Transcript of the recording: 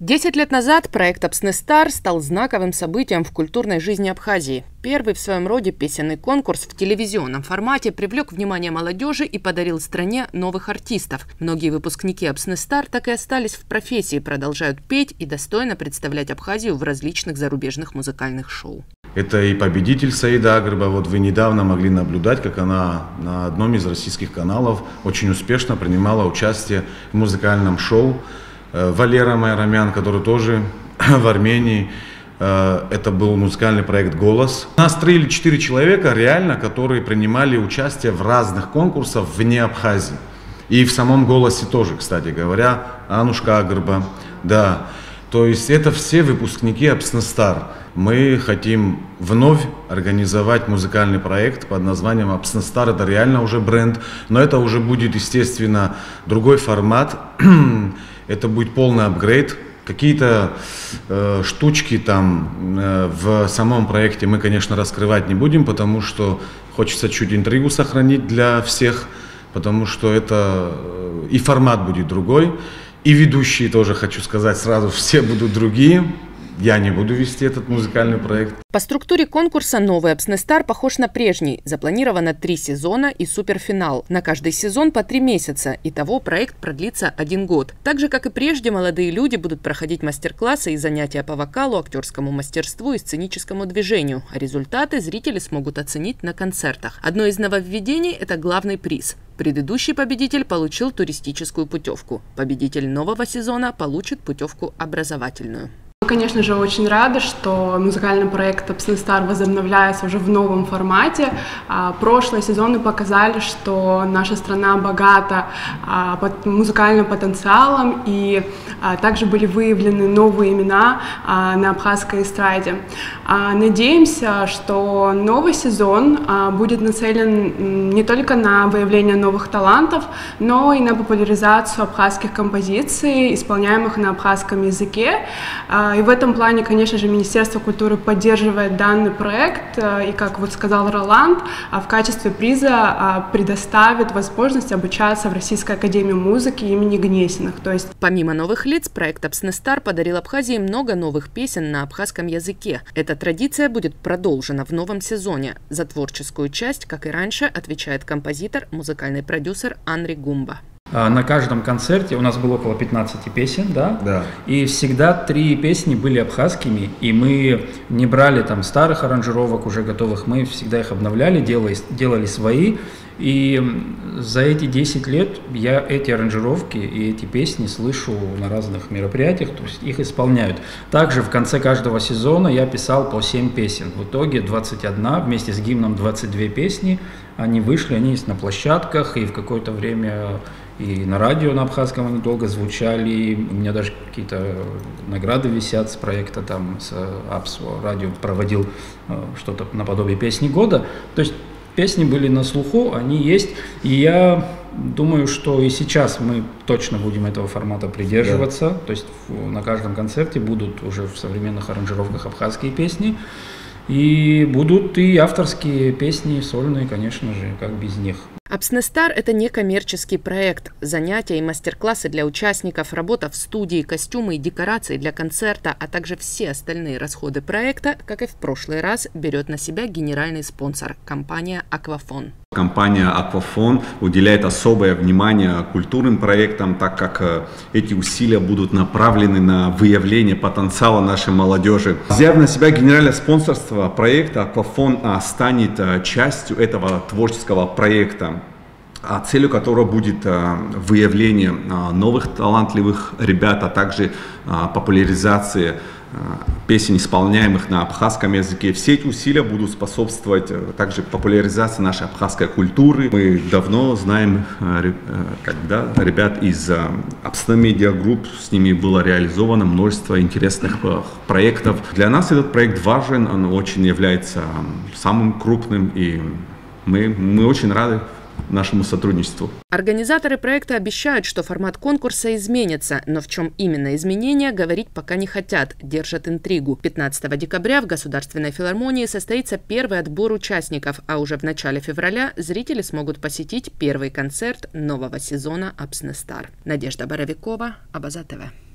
10 лет назад проект «Апснестар» стал знаковым событием в культурной жизни Абхазии. Первый в своем роде песенный конкурс в телевизионном формате привлек внимание молодежи и подарил стране новых артистов. Многие выпускники «Апснестар» так и остались в профессии, продолжают петь и достойно представлять Абхазию в различных зарубежных музыкальных шоу. Это и победитель Саида Агрба. Вот вы недавно могли наблюдать, как она на одном из российских каналов очень успешно принимала участие в музыкальном шоу. Валера Майрамян, который тоже в Армении. Это был музыкальный проект «Голос». У нас 3 или 4 человека реально, которые принимали участие в разных конкурсах вне Абхазии. И в самом «Голосе» тоже, кстати говоря, Анушка Агрба. Да. То есть это все выпускники «Апснестар». Мы хотим вновь организовать музыкальный проект под названием «Апснестар». Это реально уже бренд, но это уже будет, естественно, другой формат. Это будет полный апгрейд. Какие-то штучки там в самом проекте мы, конечно, раскрывать не будем, потому что хочется чуть интригу сохранить для всех, потому что это и формат будет другой, и ведущие тоже, хочу сказать сразу, все будут другие. Я не буду вести этот музыкальный проект. По структуре конкурса новый «Апснестар» похож на прежний. Запланировано 3 сезона и суперфинал. На каждый сезон по 3 месяца. Итого проект продлится 1 год. Так же, как и прежде, молодые люди будут проходить мастер-классы и занятия по вокалу, актерскому мастерству и сценическому движению. А результаты зрители смогут оценить на концертах. Одно из нововведений – это главный приз. Предыдущий победитель получил туристическую путевку. Победитель нового сезона получит путевку образовательную. Мы, конечно же, очень рады, что музыкальный проект «Апснестар» возобновляется уже в новом формате. Прошлые сезоны показали, что наша страна богата музыкальным потенциалом, и также были выявлены новые имена на абхазской эстраде. Надеемся, что новый сезон будет нацелен не только на выявление новых талантов, но и на популяризацию абхазских композиций, исполняемых на абхазском языке. И в этом плане, конечно же, Министерство культуры поддерживает данный проект и, как вот сказал Роланд, в качестве приза предоставит возможность обучаться в Российской академии музыки имени Гнесиных. То есть, помимо новых лиц, проект «Апснестар» подарил Абхазии много новых песен на абхазском языке. Эта традиция будет продолжена в новом сезоне. За творческую часть, как и раньше, отвечает композитор, музыкальный продюсер Анри Гумба. На каждом концерте у нас было около 15 песен, да? Да. И всегда 3 песни были абхазскими, и мы не брали там старых аранжировок уже готовых, мы всегда их обновляли, делали свои. И за эти 10 лет я эти аранжировки и эти песни слышу на разных мероприятиях, то есть их исполняют. Также в конце каждого сезона я писал по 7 песен. В итоге 21, вместе с гимном 22 песни. Они вышли, они есть на площадках, и в какое-то время и на радио на абхазском они долго звучали. У меня даже какие-то награды висят с проекта, там с АПСО радио проводил что-то наподобие песни года. То есть песни были на слуху, они есть, и я думаю, что и сейчас мы точно будем этого формата придерживаться, да. То есть на каждом концерте будут уже в современных аранжировках абхазские песни, и будут и авторские песни, сольные, конечно же, как без них. «Апснестар» – это некоммерческий проект. Занятия и мастер-классы для участников, работа в студии, костюмы и декорации для концерта, а также все остальные расходы проекта, как и в прошлый раз, берет на себя генеральный спонсор – компания «Аквафон». Компания «Аквафон» уделяет особое внимание культурным проектам, так как эти усилия будут направлены на выявление потенциала нашей молодежи. Взяв на себя генеральное спонсорство проекта, «Аквафон» станет частью этого творческого проекта, целью которого будет выявление новых талантливых ребят, а также популяризация песен, исполняемых на абхазском языке. Все эти усилия будут способствовать также популяризации нашей абхазской культуры. Мы давно знаем ребят из Апсна Медиа Групп, с ними было реализовано множество интересных проектов. Для нас этот проект важен, он очень является самым крупным, и мы очень рады нашему сотрудничеству. Организаторы проекта обещают, что формат конкурса изменится, но в чем именно изменения, говорить пока не хотят, держат интригу. 15 декабря в Государственной филармонии состоится первый отбор участников, а уже в начале февраля зрители смогут посетить первый концерт нового сезона «Апснестар». Надежда Боровикова, Абаза ТВ.